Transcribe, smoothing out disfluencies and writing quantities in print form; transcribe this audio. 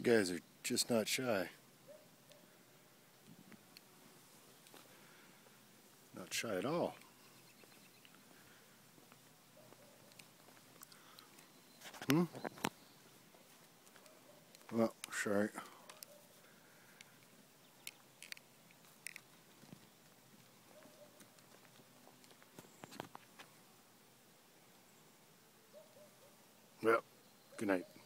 guys are just not shy. Not shy at all. Well, shark. Well, good night.